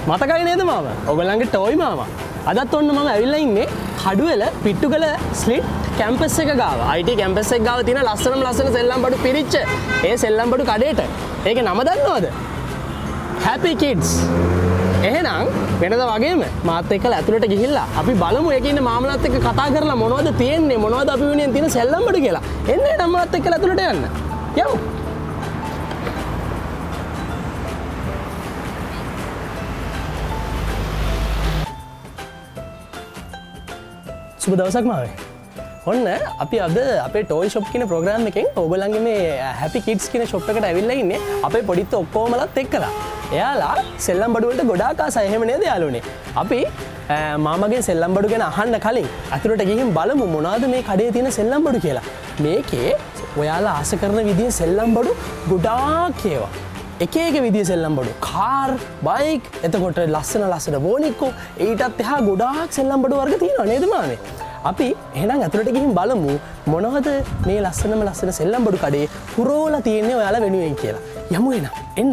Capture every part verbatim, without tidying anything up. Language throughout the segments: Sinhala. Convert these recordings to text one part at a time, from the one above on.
මතකයි නේද මාමා? ඔයගොල්ලන්ගේ ටොයි මාමා. අදත් ඔන්න මම ඇවිල්ලා ඉන්නේ කඩුවෙල පිට්ටුකල ස්ලිට් කැම්පස් එක ගාව. I T කැම්පස් එක ගාව තියෙන ලස්සනම ලස්සන සෙල්ලම් බඩු පිරිච්ච ඒ සෙල්ලම් බඩු කඩේට. ඒකේ නම දන්නවද? Happy Kids. එහෙනම් වෙනද වගේම මාත් එක්කලා ඇතුළට ගිහිල්ලා අපි බලමු ඒකේ ඉන්න මාමලාත් එක්ක කතා කරලා මොනවද තියෙන්නේ මොනවද අපි වෙනුවෙන් තියෙන සෙල්ලම් බඩු කියලා. එන්න එන්න මාත් එක්කලා ඇතුළට යන්න. යමු. සුබ දවසක් මාවේ. ඔන්න අපි අද අපේ ටෝයි ෂොප් කියන ප්‍රෝග්‍රෑම් එකෙන් ඔයගොල්ලන්ගේ මේ Happy Kids කියන ෂොප් එකට ඇවිල්ලා ඉන්නේ අපේ පොඩිත් ඔක්කොමලත් එක්කලා. එයාලා සෙල්ලම් බඩු වලට ගොඩාක් ආසයි එහෙම නේද යාළුවනේ? අපි මාමගෙන් සෙල්ලම් බඩු ගැන අහන්න කලින් අතුරට ගිහින් බලමු මොනවද මේ කඩේ තියෙන සෙල්ලම් බඩු කියලා. මේකේ ඔයාලා ආස කරන විදිහේ සෙල්ලම් බඩු ගොඩාක් ඒවා. එක එක විදිහේ සෙල්ලම් බඩු. කාර්, බයික්, එතකොට ලස්සන ලස්සන බෝනික්කෝ, ඊටත් එහා ගොඩාක් සෙල්ලම් බඩු වර්ග තියෙනවා නේද මානේ? අපි එහෙනම් ඇතුළට ගිහින් බලමු මොනවද මේ ලස්සනම ලස්සන සෙල්ලම් බඩු කඩේ පුරෝලා තියෙන්නේ ඔයාලා වෙනුවෙන් කියලා. යමු එහෙනම්. එන්න.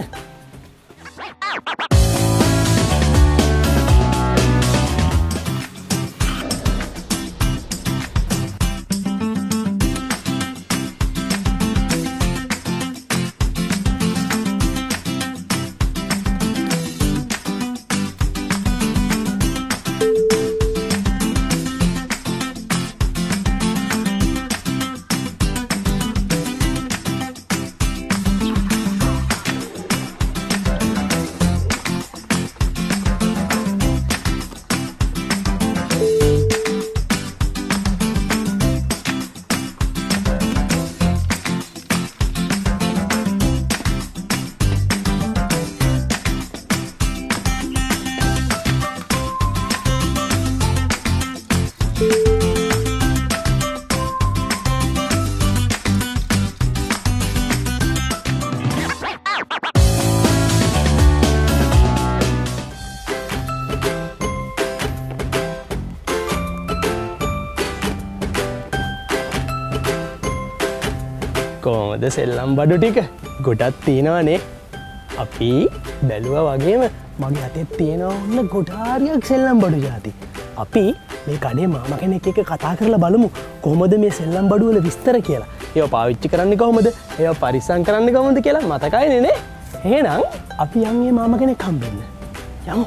කොහොමද සෙල්ලම් බඩු ටික ගොඩක් තියෙනවනේ. අපි බැලුවා වගේම මගේ අතේ තියෙනවා ඔන්න ගොඩාරියක් සෙල්ලම් බඩු જાති. අපි මේ කඩේ මාමා කෙනෙක් එක්ක කතා කරලා බලමු කොහොමද මේ සෙල්ලම් බඩු වල විස්තර කියලා. ඒවා පාවිච්චි කරන්නේ කොහොමද? ඒවා පරිස්සම් කරන්නේ කොහොමද කියලා මතකයිනේ නේ. එහෙනම් අපි යන් මේ මාමා කෙනෙක් හම්බෙන්න. යමු.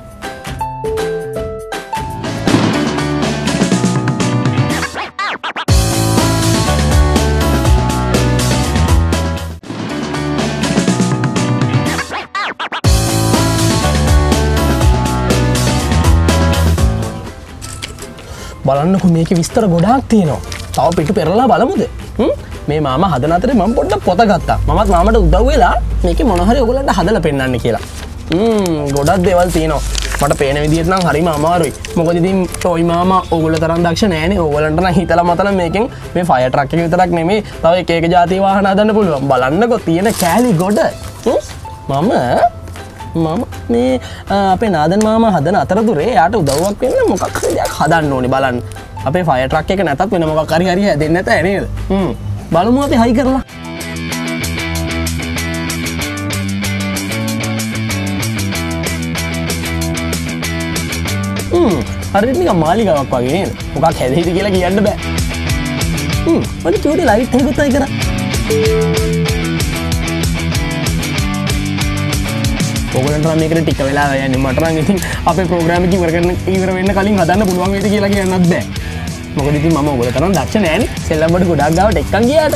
බලන්නකො මේකේ විස්තර ගොඩාක් තියෙනවා. තව පිටු පෙරලා බලමුද? හ්ම් මේ මාමා හදන අතරේ මම පොඩ්ඩක් පොත ගත්තා. මමත් මාමට උදව් වෙලා මේකේ මොන හරි ඔයගොල්ලන්ට හදලා පෙන්නන්න කියලා. හ්ම් ගොඩක් දේවල් තියෙනවා. මට පේන විදිහට නම් හරිම අමාරුයි. මොකද ඉතින් ටොයි මාමා ඕගොල්ලෝ තරම් දක්ෂ නෑනේ. ඕගොල්ලන්ට නම් හිතලා මතලා මේකෙන් මේ ෆයර් ට්‍රක් එක විතරක් නෙමෙයි තව එක එක જાති වාහන හදන්න පුළුවන්. බලන්නකො තියෙන කෑලි ගොඩ. මම මම මේ අපේ නාදන් මාමා හදන අතරතුරේ යාට උදව්වක් වෙන්න මොකක් හරි දෙයක් හදන්න ඕනේ බලන්න. අපේ ෆයර් ට්‍රක් එක නැතත් වෙන මොකක් හරි හරි හැදෙන්නේ නැත නේද? හ්ම් බලමු අපි හයි කරලා. හ්ම් හරියට නිකන් මාලිගාවක් වගේ නේද? මොකක් හැදෙයිද කියලා කියන්න බෑ. හ්ම් මට චූටි ලයිට් එකකුත් හයි කරා. ඔයගොල්ලන්ට නම් මේකට ටික වෙලා යන්නේ. මට නම් ඉතින් අපේ ප්‍රෝග්‍රෑම් එක ඉවර කරන්න ඉවර වෙන්න කලින් හදන්න පුළුවන් වේද කියලා කියන්නත් බෑ. මොකද ඉතින් මම ඔයගොල්ලෝ තරම් දක්ෂ නෑනේ. සෙල්ලම් බඩු ගොඩක් ගාවට එක්කන් ගියාට.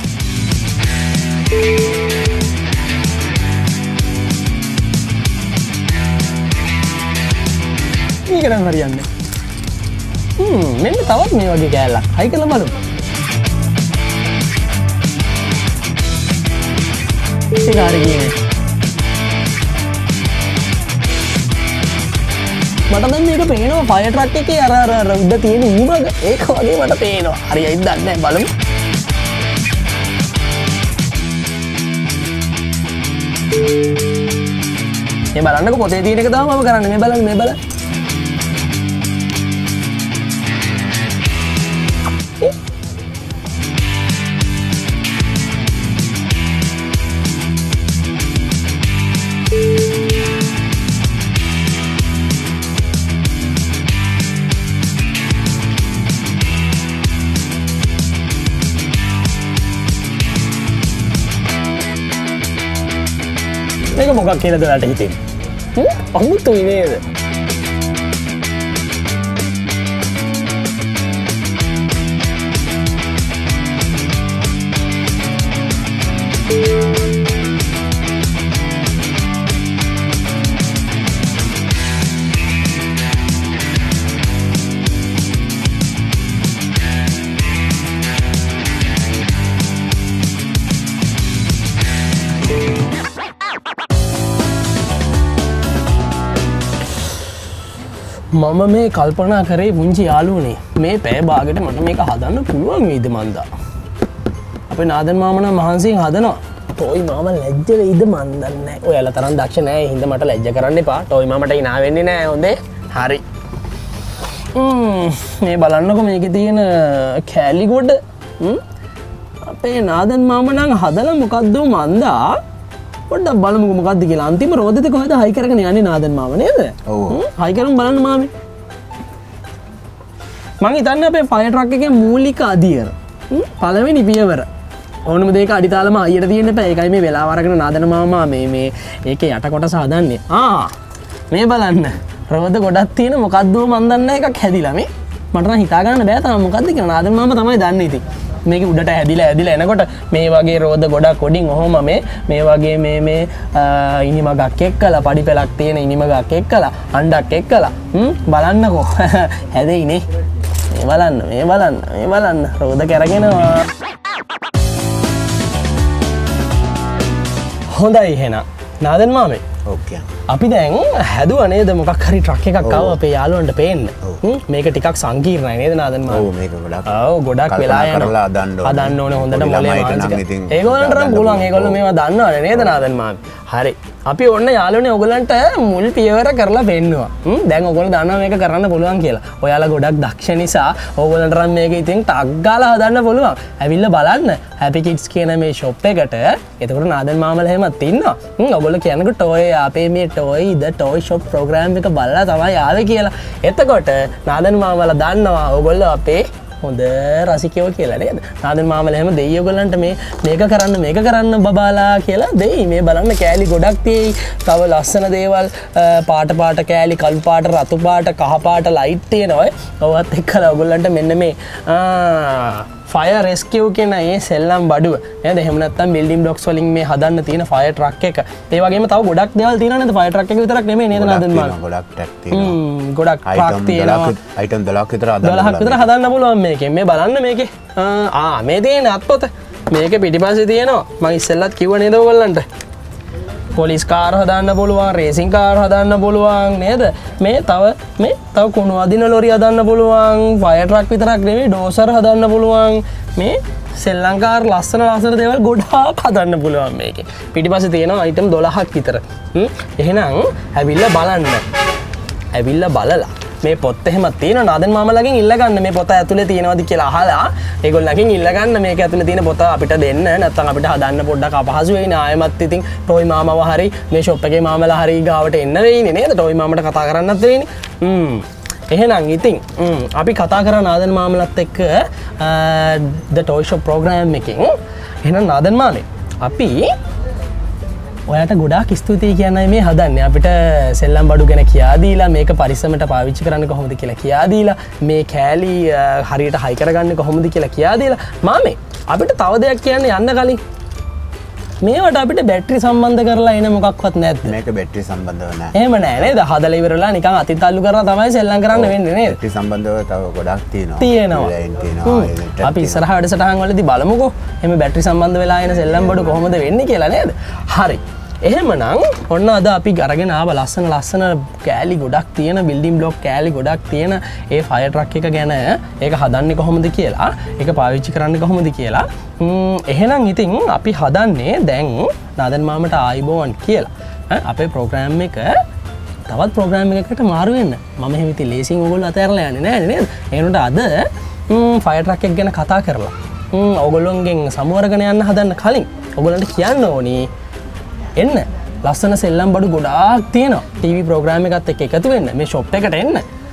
මේක නම් හරියන්නේ. හ්ම් මෙන්න තවත් මේ වගේ කෑල්ලක්. හයි කරලා බලමු. ඒක හරියන්නේ. මට දැන් මේක පේනවා ෆයර් ට්‍රක් එකේ අර අර උඩ තියෙන ඌමග ඒක වගේ මට පේනවා. හරියයිද දන්නේ නැහැ බලමු. මේ බලන්නකො පොතේ තියෙන එක තමයි මම කරන්නේ. මේ බලන්න මේ බලන්න. මොකක් කියලාද ඔයාලට හිතෙන්නේ? අමුතුයි නේද? මම මේ කල්පනා කරේ පුංචි යාළුවනේ මේ පැය භාගයට මට මේක හදන්න පුළුවන් වේද මන්දා. අපේ නාදන් මාමා නම් මහන්සියෙන් හදනවා. ටොයි මාමා ලැජ්ජ වෙයිද මන් දන්නේ නැහැ. ඔයාලා තරම් දක්ෂ නැහැ. හින්දා මට ලැජ්ජ කරන්න එපා. ටොයි මාමට hina වෙන්නේ නැහැ. හොඳේ. හරි. ම්ම් මේ බලන්නකො මේකේ තියෙන කෑලි ගොඩ. ම් අපේ නාදන් මාමා නම් හදලා මොකද්ද මන්දා? පොඩ්ඩක් බලමුකෝ මොකද්ද කියලා. අන්තිම රෝදෙත කොහෙද හයි කරගෙන යන්නේ නාදන් මාම නේද? ඔව්. හයි කරමු බලන්න මාමේ. මං හිතන්නේ අපේ ෆයර් ට්‍රක් එකේ මූලික අදියර. පළවෙනි පියවර. ඕනම දෙයක අඩිතාලම අයියට තියෙන්න එපා. ඒකයි මේ වෙලාව අරගෙන නාදන මාමා මේ මේ ඒකේ යට කොටස හදන්නේ. ආ මේ බලන්න. රෝද ගොඩක් තියෙන මොකද්ද මන් දන්නේ එකක් හැදිලා මේ. මට නම් හිතා ගන්න බෑ තාම මොකද්ද කියලා. නාදන මාමා තමයි දන්නේ ඉතින්. මේක උඩට ඇදිලා ඇදිලා එනකොට මේ වගේ රෝද ගොඩක් කොඩින් ඔහොම මේ මේ වගේ මේ මේ ඉනිමගක් එක්කලා පඩි පෙලක් තියෙන ඉනිමගක් එක්කලා අණ්ඩක් එක්කලා හ්ම් බලන්නකෝ හැදෙයිනේ මේ බලන්න මේ බලන්න මේ බලන්න රෝද කැරගෙනවා හොඳයි එහෙනම් නාදන් මාමේ ඕකේ අපි දැන් හැදුවා නේද මොකක් හරි ට්‍රක් එකක් ආව අපේ යාළුවන්ට පේන්න. මේක ටිකක් සංකීර්ණයි නේද නාදන් මාමා? ඔව් මේක ගොඩක්. ඔව් ගොඩක් වෙලා යනවා. හදන්න ඕනේ හොඳට මොලේ මානසික. ඒගොල්ලන්ට නම් පුළුවන් ඒගොල්ලෝ මේවා දන්නවනේ නේද නාදන් මාමා? හරි. අපි ඔන්න යාළුවනේ ඔයගලන්ට මුල් පියවර කරලා පෙන්නුවා. හ්ම් දැන් ඔයගොල්ලෝ දන්නවා මේක කරන්න පුළුවන් කියලා. ඔයාලා ගොඩක් දක්ෂ නිසා ඔයගොල්ලන්ට නම් මේක ඉතින් ටක් ගාලා හදන්න පුළුවන්. ඇවිල්ලා බලන්න Happy Kids කියන මේ shop එකට. එතකොට නාදන් මාමලා එහෙමත් ඉන්නවා. හ්ම් ඔයගොල්ලෝ කියනකොට toy අපේ මේ toy the toy shop program එක බලලා තමයි ආවේ කියලා. එතකොට නාදන් මාමලා දන්නවා ඔයගොල්ලෝ අපේ හොඳ රසිකයෝ කියලා නේද? නාදන් මාමලා එහෙම දෙයි ඔයගොල්ලන්ට මේ මේක කරන්න මේක කරන්න බබාලා කියලා දෙයි. මේ බලන්න කෑලි ගොඩක් තියෙයි. තව ලස්සන දේවල් පාට පාට කෑලි කළු පාට රතු පාට කහ පාට ලයිට් තියෙනවා. ඔයවත් එක්කලා ඔයගොල්ලන්ට මෙන්න මේ ආ ෆයර් රෙස්කියු කියන ඒ සෙල්ලම් බඩුව නේද? එහෙම නැත්නම් බිල්ඩින් බ්ලොක්ස් වලින් මේ හදන්න තියෙන ෆයර් ට්‍රක් එක. ඒ වගේම තව ගොඩක් දේවල් තියෙනවා නේද? ෆයර් ට්‍රක් එක විතරක් නෙමෙයි නේද නාදන් මාමා? ගොඩක් ට්‍රක් තියෙනවා. හ්ම් ගොඩක් ට්‍රක් තියෙනවා. අයිටම් දොළහක් විතර හදන්න දොළහක් විතර හදන්න පුළුවන් මේකෙන්. මේ බලන්න මේකේ. ආ මේ තියෙන අත්පොත. මේකේ පිටිපස්සේ තියෙනවා. මම ඉස්සෙල්ලත් කිව්ව නේද ඔයගොල්ලන්ට? පොලිස් කාර් හදන්න පුළුවන්, රේසින් කාර් හදන්න පුළුවන් නේද? මේ තව මේ තව කුණු අදින ලොරි හදන්න පුළුවන්, ෆයර් ට්‍රක් විතරක් නෙමෙයි ඩෝසර් හදන්න පුළුවන්. මේ සෙල්ලම් කාර් ලස්සන ලස්සන දේවල් ගොඩාක් හදන්න පුළුවන් මේකේ. පිටිපස්සේ තියෙනවා අයිටම් දොළහක් විතර. හ්ම් එහෙනම් ඇවිල්ලා බලන්න. ඇවිල්ලා බලලා මේ පොත් එහෙම තියෙනවා නාදන් මාමලාගෙන් ඉල්ල ගන්න මේ පොත ඇතුලේ තියෙනවද කියලා අහලා ඒගොල්ලන්ගෙන් ඉල්ල ගන්න මේක ඇතුලේ තියෙන පොත අපිට දෙන්න නැත්නම් අපිට හදන්න පොඩ්ඩක් අපහසු වෙයි නායමත් ඉතින් ටොයි මාමව හරි මේ ෂොප් එකේ මාමලා හරි ගාවට එන්න වෙයිනේ නේද ටොයි මාමට කතා කරන්නත් වෙයිනේ හ්ම් එහෙනම් ඉතින් අපි කතා කරා නාදන් මාමලත් එක්ක the toy shop program එකකින් එහෙනම් නාදන් මාමේ අපි ඔයාට ගොඩාක් ස්තුතියි කියන්නයි මේ හදන්නේ අපිට සෙල්ලම් බඩු ගැන කියා දීලා මේක පරිස්සමට පාවිච්චි කරන්න කොහොමද කියලා කියා දීලා මේ කෑලි හරියට හයි කරගන්නේ කොහොමද කියලා කියා දීලා මාමේ අපිට තව දෙයක් කියන්න යන්න කලින් මේවට අපිට බැටරි සම්බන්ධ කරලා එන මොකක්වත් නැද්ද මේක බැටරි සම්බන්ධව නැහැ එහෙම නෑ නේද හදලා ඉවරලා නිකන් අතින් තල්ලු කරලා තමයි සෙල්ලම් කරන්න වෙන්නේ නේද බැටරි සම්බන්ධව තව ගොඩක් තියෙනවා තියෙනවා අපි ඉස්සරහ වැඩසටහන් වලදී බලමුකෝ එහෙම බැටරි සම්බන්ධ වෙලා එන සෙල්ලම් බඩු කොහොමද වෙන්නේ කියලා නේද හරි එහෙමනම් ඔන්න අද අපි අරගෙන ආව ලස්සන ලස්සන කෑලි ගොඩක් තියෙන බිල්ඩින් බ්ලොක් කෑලි ගොඩක් තියෙන ඒ ෆයර් ට්‍රක් එක ගැන ඒක හදන්නේ කොහොමද කියලා ඒක පාවිච්චි කරන්නේ කොහොමද කියලා එහෙනම් ඉතින් අපි හදන්නේ දැන් නාදන් මාමට ආයිබෝවන් කියලා අපේ ප්‍රෝග්‍රෑම් එක තවත් ප්‍රෝග්‍රෑම් එකකට මාරු වෙන්න මම එහෙම ඉතින් ලේසින් ඕගොල්ලෝ අතහැරලා යන්නේ නැහැ නේද ඒනොට අද ෆයර් ට්‍රක් එක ගැන කතා කරලා ඕගොල්ලොන්ගෙන් සමුවරගෙන යන්න හදන්න කලින් ඕගොල්ලන්ට කියන්න ඕනි එන්න ලස්සන සෙල්ලම් බඩු ගොඩාක් තියෙනවා ටීවී ප්‍රෝග්‍රෑම් එකත් එක්ක එකතු වෙන්න මේ ෂොප් එකට එන්න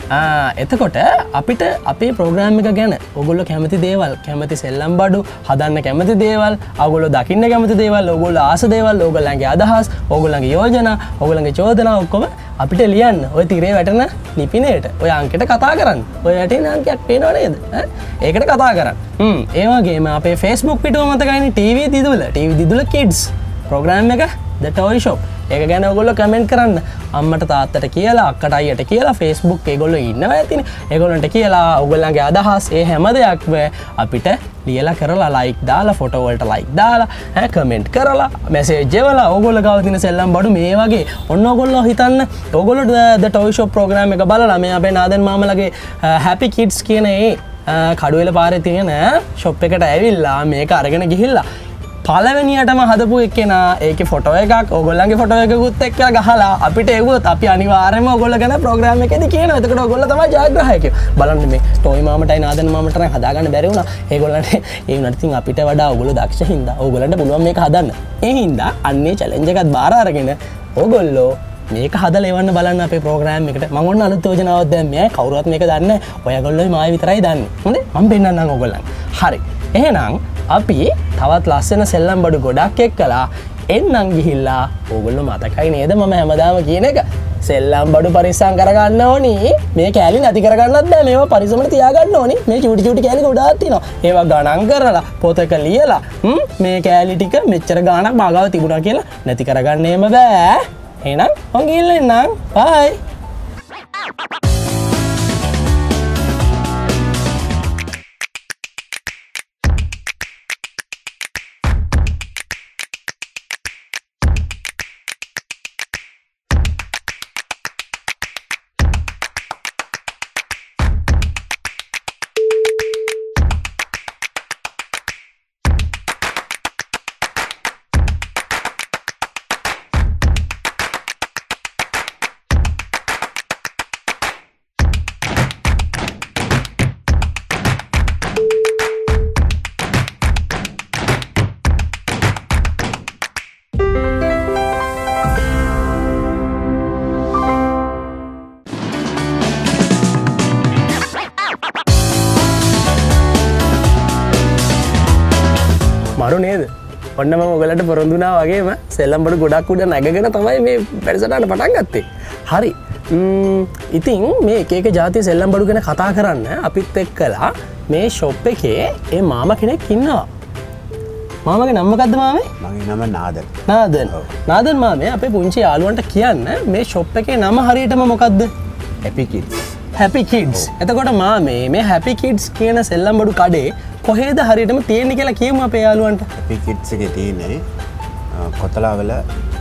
එතකොට අපිට අපේ ප්‍රෝග්‍රෑම් එක ගැන ඔගොල්ලො කැමති දේවල් කැමති සෙල්ලම් බඩු හදන්න කැමති දේවල් ඔගොල්ලො දකින්න කැමති දේවල් ඔගොල්ල ආස දේවල් ඕගොල්ලන්ගේ අදහස් ඕගොල්ලන්ගේ යෝජනා ඔගොල්ලන්ගේ චෝදනා ඔක්කොම අපිට ලියන්න ඔය තිරේ වැටෙන ලිපිනයට ඔය අංකයට කතා කරන්න ඔය වැටෙන අංකයක් පේනව නේද ඒකට කතා කරන්න ඒ වගේම අපේ Facebook පිටුව මතකයිනේ TV Didula TV Didula kids programme එක The Toy Shop ඒක ගැන ඔයගොල්ලෝ කමෙන්ට් කරන්න අම්මට තාත්තට කියලා අක්කට අයියට කියලා Facebook ඒගොල්ලෝ ඉන්නවා ඇතිනේ ඒගොල්ලන්ට කියලා ඔයගොල්ලන්ගේ අදහස් ඒ හැම දෙයක්ම අපිට ලියලා කරලා ලයික් දාලා ෆොටෝ වලට ලයික් දාලා ඈ කමෙන්ට් කරලා මැසේජ් එවලා ඔයගොල්ලෝ ගාව තියෙන සෙල්ලම් බඩු මේ වගේ ඔන්න ඔයගොල්ලෝ හිතන්න ඔයගොල්ලෝ The Toy Shop ප්‍රෝග්‍රෑම් එක බලලා මේ අපේ නාදන් මාමලගේ Happy Kids කියන ඒ කඩුවෙල පාරේ තියෙන ෂොප් එකට ඇවිල්ලා මේක අරගෙන ගිහිල්ලා පළවෙනියටම හදපු එක්කෙනා ඒකේ ෆොටෝ එකක් ඕගොල්ලන්ගේ ෆොටෝ එකකුත් එක්ක ගහලා අපිට එවුවොත් අපි අනිවාර්යයෙන්ම ඕගොල්ලෝ ගැන ප්‍රෝග්‍රෑම් එකේදී කියනවා. එතකොට ඕගොල්ලෝ තමයි ජයග්‍රාහකයෝ. බලන්න මේ ටොයි මාමටයි නාදන් මාමට නම් හදාගන්න බැරි වුණා. ඒගොල්ලන්ට ඒ වුණාට ඉතින් අපිට වඩා ඕගොල්ලෝ දක්ෂ හින්දා ඕගොල්ලන්ට පුළුවන් මේක හදන්න. ඒ හින්දා අන්නේ චැලෙන්ජ් එකත් බාර අරගෙන ඕගොල්ලෝ මේක හදලා එවන්න බලන්න අපේ ප්‍රෝග්‍රෑම් එකට. මම ඔන්න අලුත් යෝජනාවක් දැම්මේ. කවුරුවත් මේක දන්නේ නැහැ. ඔයගොල්ලෝයි මායි විතරයි දන්නේ. හොඳේ? මම පෙන්නන්නම් ඕගොල්ලන්. හරි. එහෙනම් අපි තවත් ලස්සන සෙල්ලම් බඩු ගොඩක් එක්කලා එන්නම් ගිහිල්ලා ඕගොල්ලෝ මතකයි නේද මම හැමදාම කියන එක සෙල්ලම් බඩු පරිස්සම් කරගන්න ඕනි මේ කෑලි නැති කරගන්නත් බෑ මේවා පරිස්සමට තියාගන්න ඕනි මේ චූටි චූටි කෑලි ගොඩාක් තියෙනවා ඒවා ගණන් කරලා පොතක ලියලා මේ කෑලි ටික මෙච්චර ගාණක් මාගාව තිබුණා කියලා නැති කරගන්නේම බෑ එහෙනම් මං ගිහින් එන්නම් බයි මරු නේද ඔන්න මම ඔයගලට පොරොන්දුනා වගේම සෙල්ලම් බඩු ගොඩක් උඩ නැගගෙන තමයි මේ වැඩසටහන පටන් ගත්තේ. හරි. ඉතින් මේ එක එක ජාතිය සෙල්ලම් බඩු ගැන කතා කරන්න අපිත් එක්කලා මේ ෂොප් එකේ ඒ මාමා කෙනෙක් ඉන්නවා. මාමගේ නම මොකද්ද මාමේ? මගේ නම නාදන්. නාදන්. නාදන් මාමේ අපේ පුංචි යාළුවන්ට කියන්න මේ ෂොප් එකේ නම හරියටම මොකද්ද? Happy Kids. Happy Kids. එතකොට මාමේ මේ Happy Kids කියන සෙල්ලම් බඩු කඩේ කොහෙද හරියටම තියෙන්නේ කියලා කියමු අපේ යාළුවන්ට. Happy Kids එකේ තියෙන්නේ කොතලාවල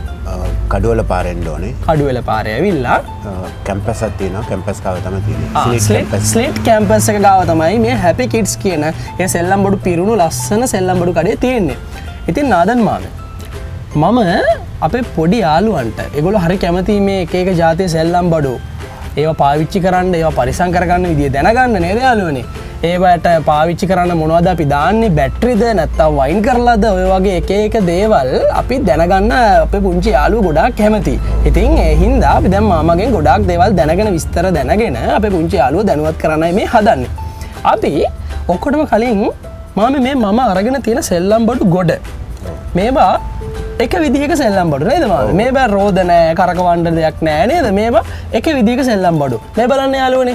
කඩුවල පාරෙන්න ඕනේ. කඩුවල පාරේ ඇවිල්ලා කැම්පස් එකක් තියෙනවා. කැම්පස් ගාව තමයි තියෙන්නේ. ස්ලේට් ස්ලේට් කැම්පස් එක ගාව තමයි මේ Happy Kids කියන ඒ සෙල්ලම් බඩු පිරුණු ලස්සන සෙල්ලම් බඩු කඩේ තියෙන්නේ. ඉතින් නාදන් මාමේ මම අපේ පොඩි යාළුවන්ට ඒගොල්ලෝ හරි කැමති මේ එක එක ජාතියේ සෙල්ලම් බඩු ඒවා පාවිච්චි කරන්න ඒවා පරිසම් කරගන්න විදිය දැනගන්න නේද යාළුවනේ. ඒවට පාවිච්චි කරන්න මොනවද අපි දාන්නේ බැටරිද නැත්නම් වයින් කරලාද ඔය වගේ එක එක දේවල් අපි දැනගන්න අපේ පුංචි යාළුවෝ ගොඩාක් කැමති. ඉතින් ඒ හින්දා අපි දැන් මාමගෙන් ගොඩාක් දේවල් දැනගෙන විස්තර දැනගෙන අපේ පුංචි යාළුවෝ දැනුවත් කරන්නයි මේ හදන්නේ. අපි ඔක්කොටම කලින් මාමේ මේ මම අරගෙන තියෙන සෙල්ලම් බඩු ගොඩ මේවා එක විදිහක සෙල්ලම් බඩු නේද මාමේ? මේවා රෝද නෑ කරකවන්න දෙයක් නෑ නේද? මේවා එක විදිහක සෙල්ලම් බඩු. මේ බලන්න යාළුවනේ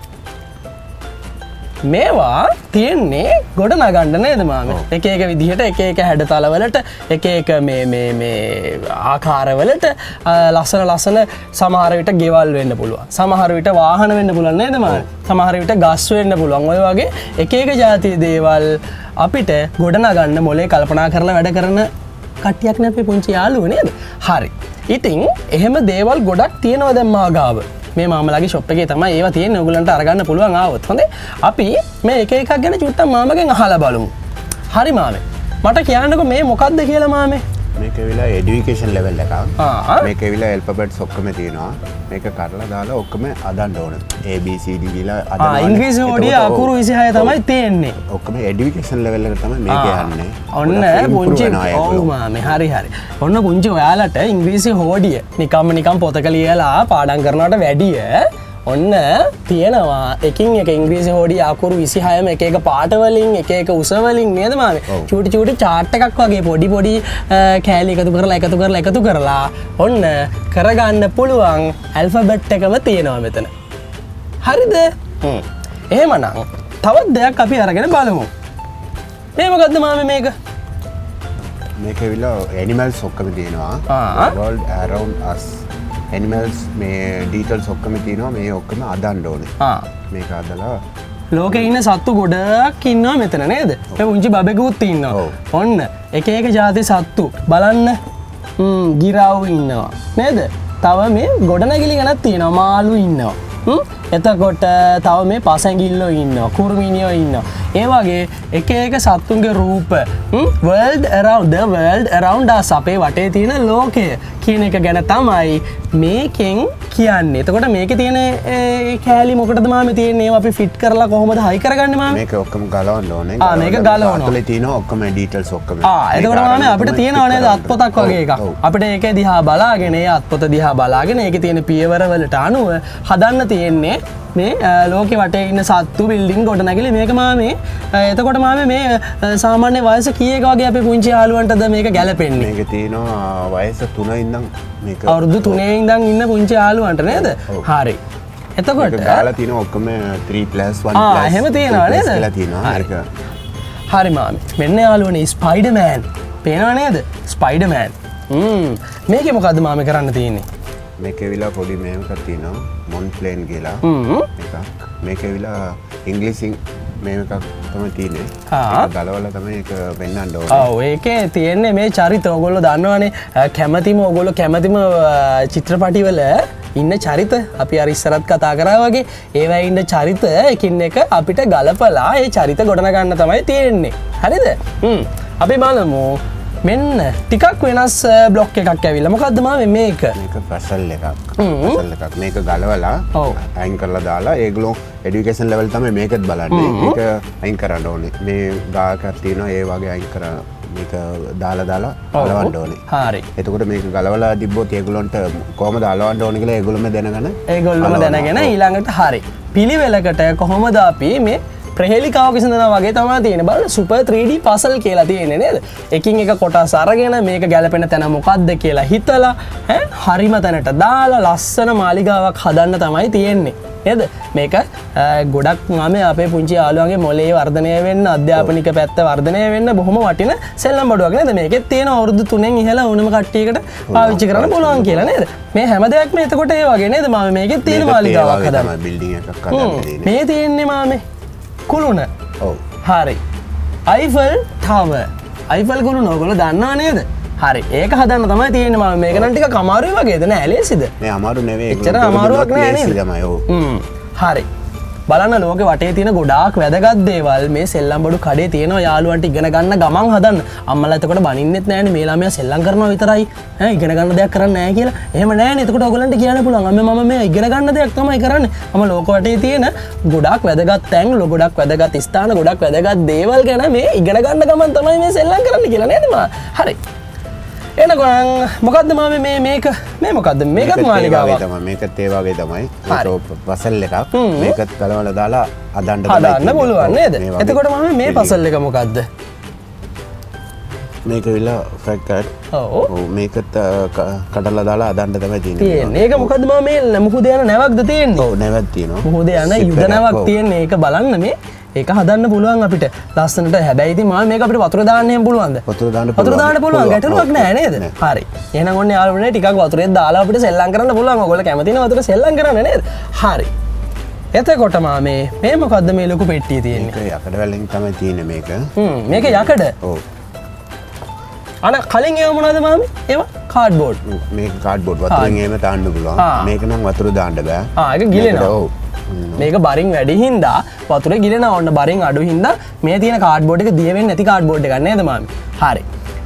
මේවා තියෙන්නේ ගොඩ නගන්න නේද මාමේ? එක එක විදිහට එක එක හැඩතලවලට එක එක මේ මේ මේ ආකාරවලට ලස්සන ලස්සන සමහර විට ගෙවල් වෙන්න පුළුවන්. සමහර විට වාහන වෙන්න පුළුවන් නේද මාමේ? සමහර විට ගස් වෙන්න පුළුවන්. ඔය වගේ එක එක જાතිය දේවල් අපිට ගොඩ නගන්න මොලේ කල්පනා කරලා වැඩ කරන කට්ටියක් නේ අපේ පුංචි යාළුවෝ නේද? හරි. ඉතින් එහෙම දේවල් ගොඩක් තියෙනවා දැන් මා ගාව. මේ මාමලාගේ ෂොප් එකේ තමයි ඒවා තියෙන්නේ. ඔයගලන්ට අරගන්න පුළුවන් ආවොත්. හොඳේ. අපි මේ එක එකක් ගැන චුට්ටක් මාමගෙන් අහලා බලමු. හරි මාමේ. මට කියන්නකෝ මේ මොකක්ද කියලා මාමේ? මේක විලා এডুকেෂන් ලෙවල් එකක්. ආ මේක විලා ඇල්ෆබෙට්ස් ඔක්කොම තියෙනවා. මේක කරලා දාලා ඔක්කොම අදන්න ඕන. A B C D කියලා අදන්න. ආ ඉංග්‍රීසි හොඩිය අකුරු විසිහය තමයි තියෙන්නේ. ඔක්කොම এডুকেෂන් ලෙවල් එකට තමයි මේක යන්නේ. ඔන්න පුංචි ඔව් මාමේ හරි හරි. ඔන්න පුංචි ඔයාලට ඉංග්‍රීසි හොඩිය නිකම්ම නිකම් පොතක ලියලා පාඩම් කරනවට වැඩිය ඔන්න තියෙනවා එකින් එක ඉංග්‍රීසි හොඩි අකුරු විසිහයම එක එක පාටවලින් එක එක උසවලින් නේද මාමේ චූටි චූටි චාට් එකක් වගේ පොඩි පොඩි කෑලි එකතු කරලා එකතු කරලා එකතු කරලා ඔන්න කරගන්න පුළුවන් ඇල්ෆබෙට් එකම තියෙනවා මෙතන හරිද එහෙමනම් තවත් දෙයක් අපි අරගෙන බලමු මේ මොකද්ද මාමේ මේක මේක ඇවිල්ලා ඇනිමල්ස් ඔක්කොම තියෙනවා world around us ඇනිමල්ස් මේ ඩීටේල්ස් ඔක්කොම තියෙනවා මේ ඔක්කොම අදන්න ඕනේ මේක අදලා ලෝකේ ඉන්න සත්තු ගොඩක් ඉන්නවා මෙතන නේද මේ උන්චි බබෙකුත් ඉන්නවා ඔන්න එක එක જાති සත්තු බලන්න හ්ම් ගිරාව් ඉන්නවා නේද තව මේ ගොඩනැගිලි ගණක් තියෙනවා මාළු ඉන්නවා හ්ම් එතකොට තව මේ පසැඟිල්ලෝ ඉන්නවා කුරුමිනියෝ ඉන්නවා ඒ වගේ එක එක සත්තුන්ගේ රූප world around the world around us අපේ වටේ තියෙන ලෝකය කියන එක ගැන තමයි මේකෙන් කියන්නේ. එතකොට මේකේ තියෙන කෑලි මොකටද මාමේ තියෙන්නේ? ඒවා අපි ෆිට කරලා කොහොමද හයි කරගන්නේ මාමේ? මේක ඔක්කොම ගලවන්න ඕනේ. ආ මේක ගලවනවා. අතලේ තියෙන ඔක්කොම ඩීටේල්ස් ඔක්කොම. ආ එතකොට මාමේ අපිට තියෙනව නේද අත්පොතක් වගේ එකක්. අපිට ඒක දිහා බලාගෙන ඒ අත්පොත දිහා බලාගෙන ඒකේ තියෙන පියවර වලට අනුව හදන්න තියෙන්නේ මේ ලෝකෙ වටේ ඉන්න සත්තු බිල්ඩින් ගොඩනැගිලි මේක මාමේ එතකොට මාමේ මේ සාමාන්‍ය වයස කීයක වගේ අපේ පුංචි යාළුවන්ටද මේක ගැලපෙන්නේ? මේක තියෙනවා වයස තුන ඉඳන් මේක අවුරුදු තුනේ ඉඳන් ඉන්න පුංචි යාළුවන්ට නේද? හරි. එතකොට දාලා තියෙන ඔක්කොම three plus one plus ආ එහෙම තියෙනවා නේද? කියලා තියෙනවා. හරි. හරි මාමේ. මෙන්න යාළුවනේ ස්පයිඩර්මෑන්. පේනව නේද? ස්පයිඩර්මෑන්. හ්ම්. මේකේ මොකද්ද මාමේ කරන්න තියෙන්නේ? මේක ඇවිල්ලා පොඩි මේකක් තියෙනවා මොන්ප්ලේන් කියලා එකක් මේක ඇවිල්ලා ඉංග්‍රීසියෙන් මේක තමයි තියෙන්නේ ඒක ගලවලා තමයි ඒක පෙන්වන්න ඕනේ ඔව් ඒකේ තියෙන්නේ මේ චරිත ඕගොල්ලෝ දන්නවනේ කැමැතිම ඕගොල්ලෝ කැමැතිම චිත්‍රපටිවල ඉන්න චරිත අපි අර ඉස්සරත් කතා කරා වගේ ඒවයි ඉන්න චරිත එකින් එක අපිට ගලපලා ඒ චරිත ගොඩනගන්න තමයි තියෙන්නේ හරිද හ්ම් අපි බලමු මෙන්න ටිකක් වෙනස් බ්ලොක් එකක් ඇවිල්ලා මොකද්ද මාමේ මේක මේක පසල් එකක් පසල් එකක් මේක ගලවලා අයින් කරලා දාලා ඒගොල්ලෝ এডুকেෂන් ලෙවල් තමයි මේකත් බලන්නේ මේක අයින් කරන්න ඕනේ මේ ගාකක් තියෙනවා ඒ වගේ අයින් කරා මේක දාලා දාලා ගලවන්න ඕනේ හරි එතකොට මේක ගලවලා තිබ්බොත් ඒගොල්ලන්ට කොහමද අලවන්න ඕනේ කියලා ඒගොල්ලොම දැනගන්න ඒගොල්ලොම දැනගෙන ඊළඟට හරි පිළිවෙලකට කොහොමද අපි මේ ප්‍රහෙලිකාව කිසිදනා වගේ තමා තියෙන බලන්න සුපර් three D පසල් කියලා තියෙන්නේ නේද එකින් එක කොටස් අරගෙන මේක ගැලපෙන තැන මොකද්ද කියලා හිතලා ඈ හරිම තැනට දාලා ලස්සන මාලිගාවක් හදන්න තමයි තියෙන්නේ නේද මේක ගොඩක් මාමේ අපේ පුංචි යාළුවන්ගේ මොලේ වර්ධනය වෙන්න අධ්‍යාපනික පැත්ත වර්ධනය වෙන්න බොහොම වටින සෙල්ලම් බඩුවක් නේද මේකෙත් තියෙන අවුරුදු තුනෙන් ඉහළ ඕනම කට්ටියකට පාවිච්චි කරන්න පුළුවන් කියලා නේද මේ හැම දෙයක්ම එතකොට ඒ වගේ නේද මාමේ මේකෙත් තියෙන මාලිගාවක් හදන්න බිල්ඩින් එකක් හදන්න මේ තියෙන්නේ මාමේ කුළුණ ඔව් හරි අයිෆල් ටවර් අයිෆල් කුළුණ ඔයගොල්ලෝ දන්නවා නේද හරි ඒක හදන්න තමයි තියෙන්නේ මම මේක නම් ටිකක් අමාරුයි වගේද නෑ ලේසිද මේ අමාරු නෙවෙයි එච්චර අමාරුවක් නෑ නේද තමයි ඔව් හ්ම් හරි බලන්න ලෝකෙ වටේ තියෙන ගොඩාක් වැදගත් දේවල් මේ සෙල්ලම් බඩු කඩේ තියෙනවා යාළුවන්ට ඉගෙන ගන්න ගමන් හදන්න අම්මලා එතකොට බනින්නෙත් නෑනේ මේ ළමයා සෙල්ලම් කරනවා විතරයි ඈ ඉගෙන ගන්න දෙයක් කරන්නේ නෑ කියලා එහෙම නෑනේ එතකොට ඔයගලන්ට කියන්න පුළුවන් අම්මේ මම මේ ඉගෙන ගන්න දෙයක් තමයි කරන්නේ මම ලෝක වටේ තියෙන ගොඩාක් වැදගත් තැන් ගොඩාක් වැදගත් ස්ථාන ගොඩාක් වැදගත් දේවල් ගැන මේ ඉගෙන ගන්න ගමන් තමයි මේ සෙල්ලම් කරන්න කියලා නේද මා හරි එනකොන් මොකද්ද මාමේ මේ මේක මේ මොකද්ද මේකත් මාලිගාවක් තමයි මේකත් ඒ වගේ තමයි ඒක පසල් එකක් මේකත් ගලවලා දාලා අදන්න හදන්න පුළුවන් නේද එතකොට මාමේ මේ පසල් එක මොකද්ද මේක විලා ෆැක්ට් ඔව් මේකත් කඩලා දාලා අදන්න තමයි තියෙන්නේ තියෙන්නේ ඒක මොකද්ද මාමේ මුහුද යන නැවක්ද තියෙන්නේ ඔව් නැවක් තියෙනවා මුහුද යන යුද නැවක් තියෙන්නේ ඒක බලන්න මේ ඒක හදන්න පුළුවන් අපිට ලස්සනට හැබැයි ඉතින් මාම මේක අපිට වතුර දාන්න එහෙම පුළුවන්ද වතුර දාන්න වතුර දාන්න පුළුවන් ගැටලුවක් නෑ නේද හරි එහෙනම් ඔන්න යාළුවනේ ටිකක් වතුරේ දාලා අපිට සෙල්ලම් කරන්න පුළුවන් ඔයගොල්ලෝ කැමති නේ වතුර සෙල්ලම් කරන්න නේද හරි එතකොට මාමේ මේ මොකද්ද මේ ලොකු පෙට්ටිය තියෙන්නේ මේක යකඩ වලින් තමයි තියෙන්නේ මේක හ්ම් මේක යකඩ ඔව් අන කලින් ඒව මොනවද මාමේ ඒවා කාඩ්බෝඩ් මේක කාඩ්බෝඩ් වතුරෙන් එහෙම දාන්න පුළුවන් මේක නම් වතුර දාන්න බෑ ආ ඒක ගිලෙනවා ඔව් මේක බරින් වැඩි හින්දා වතුරේ ගිලෙනවා ඔන්න බරින් අඩු හින්දා මේ තියෙන කාඩ්බෝඩ් එක දිය වෙන්නේ නැති කාඩ්බෝඩ් එකක් නේද මාමි හරි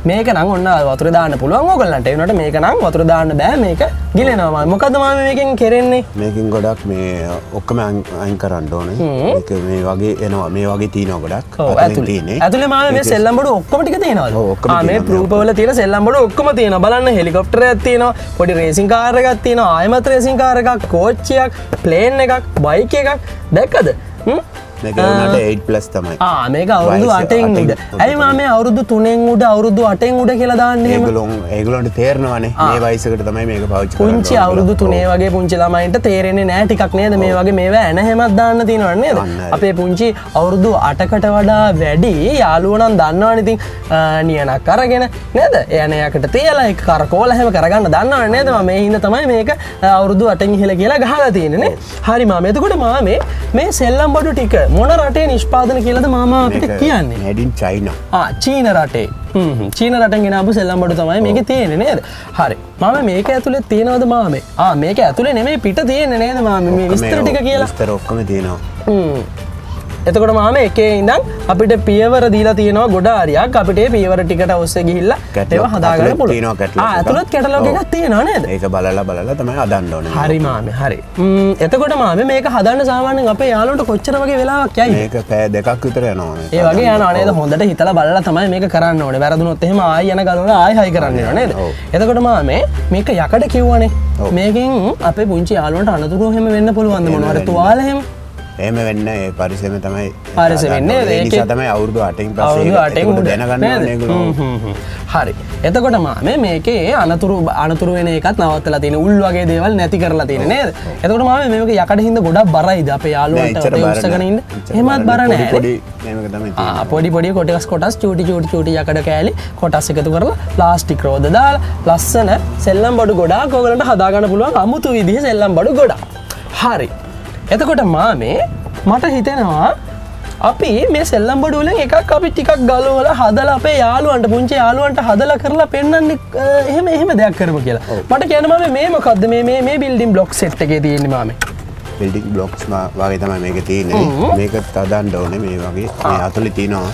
මේක නම් ඔන්න වතුර දාන්න පුළුවන් ඕගොල්ලන්ට. ඒ වුණාට මේක නම් වතුර දාන්න බෑ මේක ගිලෙනවා. මොකද්ද මාම මේකෙන් කරන්නේ? මේකෙන් ගොඩක් මේ ඔක්කොම අයින් කරන්න ඕනේ. මේක මේ වගේ එනවා මේ වගේ තියෙනවා ගොඩක්. අතලින් තියෙන්නේ. ඇතුලේ මාම මේ සෙල්ලම් බඩු ඔක්කොම ටික තියෙනවද? ආ මේ ප්‍රූප් වල තියෙන සෙල්ලම් බඩු ඔක්කොම තියෙනවා. බලන්න හෙලිකොප්ටරයක් තියෙනවා, පොඩි රේසින් කාර් එකක් තියෙනවා, ආයමත් රේසින් කාර් එකක්, කෝච්චියක්, ප්ලේන් එකක්, බයික් එකක් දැක්කද? හ්ම් මේක උනට eight plus තමයි. ආ මේක අවුරුදු අටෙන් උඩ. ඇයි මම මේ අවුරුදු තුනෙන් උඩ අවුරුදු අටෙන් උඩ කියලා දාන්නේ එහෙම? ඒගොල්ලෝ ඒගොල්ලන්ට තේරෙනවනේ මේ වයසකට තමයි මේක පාවිච්චි කරන්නේ. පුංචි අවුරුදු තුනේ වගේ පුංචි ළමයින්ට තේරෙන්නේ නැහැ ටිකක් නේද? මේ වගේ මේවා එන හැමක් දාන්න තියෙනවද නේද? අපේ පුංචි අවුරුදු අටකට වඩා වැඩි යාළුවෝ නම් දන්නවනේ ඉතින් නියනක් අරගෙන නේද? එයනයකට තියලා ඒක කරකෝල හැම කරගන්න දන්නවනේ නේද? මම මේ හින්දා තමයි මේක අවුරුදු අටෙන් ඉහළ කියලා ගහලා තියෙන්නේ නේ. හරි මාම. එතකොට මාම මේ සෙල්ලම් බඩු ටික මොන රටේ නිෂ්පාදන කියලාද මාමා අපිට කියන්නේ? made in China. ආ චීන රටේ. හ්ම් හ්ම් චීන රටෙන් ගෙනාපු සෙල්ලම් බඩු තමයි මේකේ තියෙන්නේ නේද? හරි. මාමා මේක ඇතුලේ තියෙනවද මාමේ? ආ මේක ඇතුලේ නෙමෙයි පිට තියෙන්නේ නේද මාමේ? මේ විස්තර ටික කියලා. විස්තර ඔක්කොම තියෙනවා. හ්ම්. එතකොට මාම එකේ ඉඳන් අපිට පියවර දීලා තියෙනවා ගොඩ හරියක්. අපිට මේ පියවර ටිකට ඔස්සේ ගිහිල්ලා ඒවා හදාගන්න පුළුවන්. ආ ඇතුළත් කැටලොග් එකක් තියෙනවා නේද? ඒක බලලා බලලා තමයි හදන්න ඕනේ. හරි මාමේ හරි. ම්ම් එතකොට මාමේ මේක හදන්න සාමාන්‍යයෙන් අපේ යාළුවන්ට කොච්චර වගේ වෙලාවක් යයිද? මේක පැය දෙකක් විතර යනවා මේ. ඒ වගේ යනවා නේද? හොඳට හිතලා බලලා තමයි මේක කරන්න ඕනේ. වැරදුනොත් එහෙම ආයි යන ගලවලා ආයි හයි කරන්න වෙනවා නේද? එතකොට මාමේ මේක යකඩ කිව්වනේ. මේකෙන් අපේ පුංචි යාළුවන්ට අනතුරු එහෙම වෙන්න පුළුවන්ද මොනවාරි තුවාල එහෙම? එහෙම වෙන්නේ ඒ පරිසෙම තමයි පරිසෙම වෙන්නේ ඒ නිසා තමයි අවුරුදු අටෙන් පස්සේ ඒක දැනගන්න ඕනේ ඒගොල්ලෝ. හරි. එතකොට මාමේ මේකේ අනතුරු අනතුරු වෙන එකත් නවත්තලා තියෙන උල් වගේ දේවල් නැති කරලා තියෙන නේද? එතකොට මාමේ මේක යකඩ හින්දා ගොඩක් බරයිද අපේ යාළුවන්ට උස්සගෙන ඉන්න? එහෙමත් බර නැහැ. පොඩි මේක තමයි තියෙන්නේ. ආ පොඩි පොඩි කොටස් කොටස් චූටි චූටි චූටි යකඩ කෑලි කොටස් එකතු කරලා ප්ලාස්ටික් රෝද දාලා ලස්සන සෙල්ලම් බඩු ගොඩාක් ඔයගලන්ට හදා ගන්න පුළුවන් අමුතු විදිහේ සෙල්ලම් බඩු ගොඩක්. හරි. එතකොට මාමේ මට හිතෙනවා අපි මේ සෙල්ලම් බඩු වලින් එකක් අපි ටිකක් ගලවලා හදලා අපේ යාළුවන්ට පුංචි යාළුවන්ට හදලා කරලා පෙන්නන්නේ එහෙම එහෙම දෙයක් කරමු කියලා. මට කියන්න මාමේ මේ මොකද්ද මේ මේ මේ බිල්ඩින් බ්ලොක් සෙට් එකේ තියෙන්නේ මාමේ? බිල්ඩින් බ්ලොක්ස් වගේ තමයි මේක තියෙන්නේ. මේක තදන්න ඕනේ මේ වගේ. මේ අතුලේ තියෙනවා.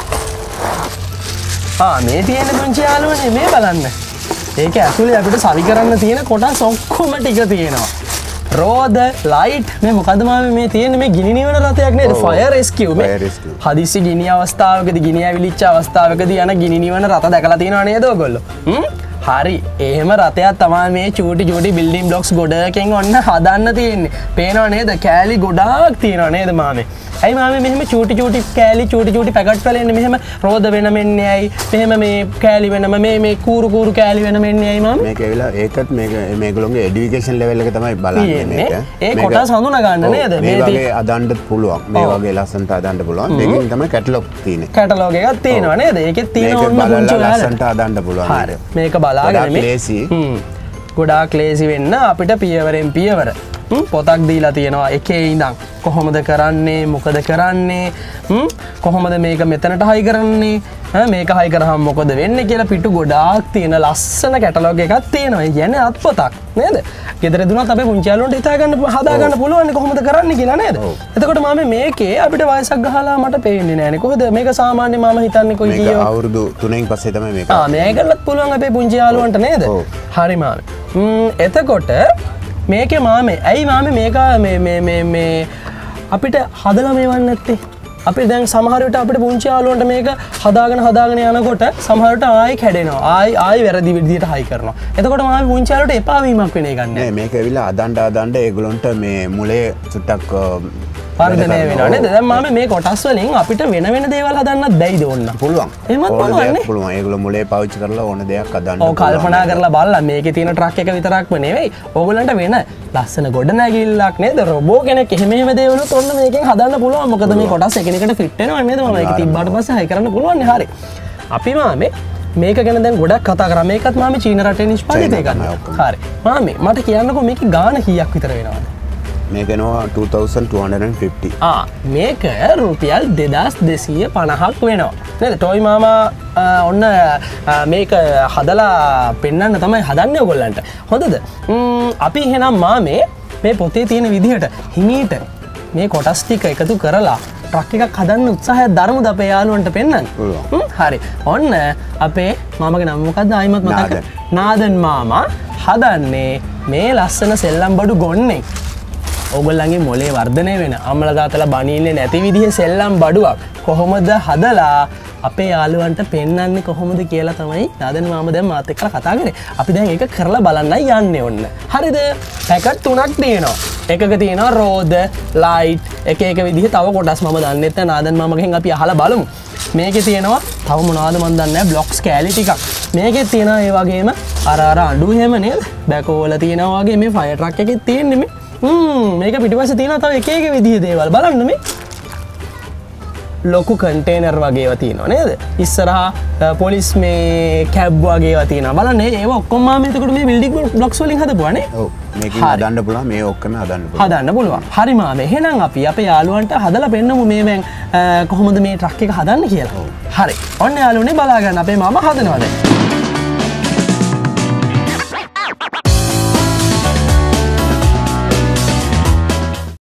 ආ මේ තියෙන පුංචි යාළුවනේ මේ බලන්න. ඒක ඇතුලේ අපිට සවි කරන්න තියෙන කොටස් ඔක්කොම ටික තියෙනවා. රෝද ලයිට් මේ මොකද මාමේ මේ තියෙන මේ ගිනි නිවන රථයක් නේද? ෆයර් රෙස්කියු මේ හදිසි ගිනි අවස්ථාවකදී ගිනි ඇවිලිච්ච අවස්ථාවකදී යන ගිනි නිවන රථ දැකලා තියෙනව නේද ඔයගොල්ලෝ? හ්ම් හරි. එහෙම රථයක් තමයි මේ චූටි චූටි බිල්ඩින් බ්ලොක්ස් ගොඩකින් ඔන්න හදන්න තියෙන්නේ. පේනව නේද? කෑලි ගොඩාක් තියෙනව නේද මාමේ? ඇයි මාමේ මෙහෙම චූටි චූටි කෑලි චූටි චූටි පැකට් වල එන්නේ මෙහෙම රෝද වෙනම එන්නේ ඇයි? මෙහෙම මේ කෑලි වෙනම මේ මේ කූරු කූරු කෑලි වෙනම එන්නේ ඇයි මාමේ? මේක ඇවිල්ලා ඒකත් මේක මේගොල්ලෝගේ එඩියුකේෂන් ලෙවල් එක තමයි බලන්නේ මේක. ඒ කොටස් හඳුනා ගන්න නේද? මේ වගේ අදන්න පුළුවන්. මේ වගේ ලස්සනට අදන්න පුළුවන්. මේකෙන් තමයි කැටලොග් තියෙන්නේ. කැටලොග් එකක් තියෙනවා නේද? ඒකෙත් තියෙන ඕන පුංචි ලස්සනට අදන්න පුළුවන්. හරි. මේක බලාගෙන මේ හ්ම් ගොඩාක් ලේසි වෙන්න අපිට පියවරෙන් පියවර පොතක් දීලා තියෙනවා එකේ ඉඳන් කොහොමද කරන්නේ මොකද කරන්නේ කොහොමද මේක මෙතනට හයි කරන්නේ මේක හයි කරාම මොකද වෙන්නේ කියලා පිටු ගොඩාක් තියෙන ලස්සන කැටලොග් එකක් තියෙනවා. ඒ කියන්නේ අත්පොතක් නේද? ගෙදර දුනත් අපේ පුංචි යාළුවන්ට හිතා ගන්න හදා ගන්න පුළුවන් කොහොමද කරන්නේ කියලා නේද? එතකොට මම මේකේ අපිට වයසක් ගහලා මට පේන්නේ නෑනේ. කොහොමද මේක සාමාන්‍ය මම හිතන්නේ කොයි කීය අවුරුදු තුනෙන් පස්සේ තමයි මේක. ආ මේකලත් පුළුවන් අපේ පුංචි යාළුවන්ට නේද? හරි මාමේ. ම් එතකොට මේකේ මාමේ ඇයි මාමේ මේක මේ මේ මේ මේ අපිට හදලා මේවන්න නැත්තේ? අපි දැන් සමහර විට අපිට පුංචි යාළුවන්ට මේක හදාගෙන හදාගෙන යනකොට සමහර විට ආයි කැඩෙනවා. ආයි ආයි වැරදි විදිහට හයි කරනවා. එතකොට මාමේ පුංචි යාළුවට එපා වීමක් වෙන එකක් නෑ. මේක ඇවිල්ලා අදන්න අදන්න ඒගොල්ලන්ට මේ මුලේ සුට්ටක් වර්ධනය වෙනවා නේද? දැන් මාමේ මේ කොටස් වලින් අපිට වෙන වෙන දේවල් හදන්නත් බැයිද ඕන්න? පුළුවන්. එහෙමත් පුළුවන් නේ. පුළුවන්. ඒගොල්ලෝ මුලේ පාවිච්චි කරලා ඕන දෙයක් හදන්න. ඔව් කල්පනා කරලා බලලා මේකේ තියෙන ට්‍රක් එක විතරක්ම නෙවෙයි. ඕගොල්ලන්ට වෙන ලස්සන ගොඩනැගිල්ලක් නේද? රොබෝ කෙනෙක් එහෙම එහෙම දේවලුත් ඔන්න මේකෙන් හදන්න පුළුවන්. මොකද මේ කොටස් එකිනෙකට ෆිට වෙනවා නේද? මම ඒක තිබ්බාට පස්සේ හයි කරන්න පුළුවන් නේ. හරි. අපි මාමේ මේක ගැන දැන් ගොඩක් කතා කරා. මේකත් මාමේ චීන රටේ නිෂ්පාදිත එකක්. හරි. මාමේ මට කියන්නකෝ මේකේ ගාණ කීයක් විතර වෙනවද? මේක එනවා two thousand two hundred fifty. ආ මේක රුපියල් දෙදාස් දෙසීය පනහක් වෙනවා නේද? ටොයි මාමා ඔන්න මේක හදලා පෙන්වන්න තමයි හදන්නේ ඔයගොල්ලන්ට. හොඳද? අපි එහෙනම් මාමේ මේ පොතේ තියෙන විදිහට හිමීට මේ කොටස් ටික එකතු කරලා ට්‍රක් එකක් හදන්න උත්සාහයක් දරමුද අපේ යාළුවන්ට පෙන්වන්න? හරි ඔන්න අපේ මාමගේ නම මොකක්ද ආයිමත් මතක නාදන්. නාදන් මාමා හදන්නේ මේ ලස්සන සෙල්ලම් බඩු ගොන්නේ ඕගොල්ලන්ගේ මොලේ වර්ධනය වෙන අම්මලා තාත්තලා බනින්නේ නැති විදිහේ සෙල්ලම් බඩුවක් කොහොමද හදලා අපේ යාළුවන්ට පෙන්වන්නේ කොහොමද කියලා තමයි නාදන් මාමා දැන් මාත් එක්කලා කතා කරේ. අපි දැන් ඒක කරලා බලන්නයි යන්නේ ඔන්න. හරිද? පැකට් තුනක් තියෙනවා. එකක තියෙනවා රෝද, ලයිට්, එක එක විදිහේ තව කොටස් මම දන්නේ නැත්නම් නාදන් මාමගෙන් අපි අහලා බලමු. මේකේ තියෙනවා තව මොනවද මන් දන්නේ නැහැ බ්ලොක්ස් කෑලි ටිකක්. මේකේ තියෙනවා ඒ වගේම අර අර අඬු එහෙම නේද? බැකෝ වල තියෙනවා වගේ මේ ෆයර් ට්‍රක් එකේ තියෙන්නේ මේ. හ්ම් මේක පිටිපස්සේ තියෙනවා තව එක එක විදිහේ දේවල් බලන්න මේ. ලොකු කන්ටේනර් වගේව තියෙනවා නේද? ඉස්සරහා පොලිස් මේ කැබ් වගේව තියෙනවා. බලන්න ඒව ඔක්කොම මාම එතකොට මේ බිල්ඩින් බ්ලොක්ස් වලින් හදපුවානේ. ඔව්. මේකෙන් හදන්න පුළුවන් මේ ඔක්කොම හදන්න පුළුවන්. හදන්න පුළුවන්. හරි මාම. එහෙනම් අපි අපේ යාළුවන්ට හදලා පෙන්නමු මේ මෑන් කොහොමද මේ ට්‍රක් එක හදන්න කියලා. හරි. ඔන්න යාළුවනේ බලා ගන්න අපේ මාමා හදනවා දැන්.